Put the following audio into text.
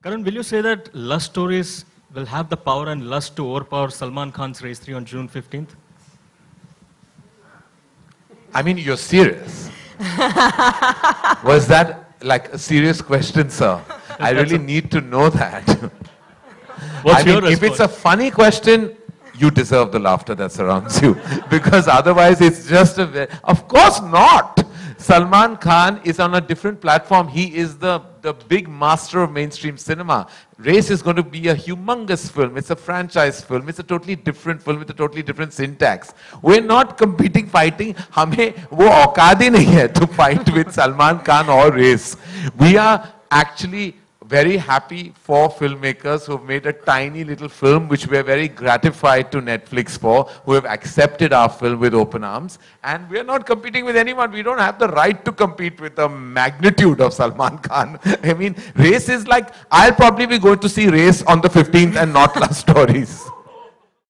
Karan, will you say that Lust Stories will have the power and lust to overpower Salman Khan's Race 3 on June 15th? I mean, you're serious. Was that like a serious question, sir? I really need to know that. What's your if it's a response? funny question, you deserve the laughter that surrounds you. Because otherwise it's just a... Of course not! Salman Khan is on a different platform. He is the big master of mainstream cinema. Race is going to be a humongous film. It's a franchise film. It's a totally different film with a totally different syntax. We're not competing, fighting. हमें वो औकात ही नहीं है to fight with Salman Khan or Race. We are actually very happy for filmmakers who have made a tiny little film, which we're very gratified to Netflix for, who have accepted our film with open arms. And we're not competing with anyone. We don't have the right to compete with the magnitude of Salman Khan. I mean, Race is like, I'll probably be going to see Race on the 15th and not Lust Stories.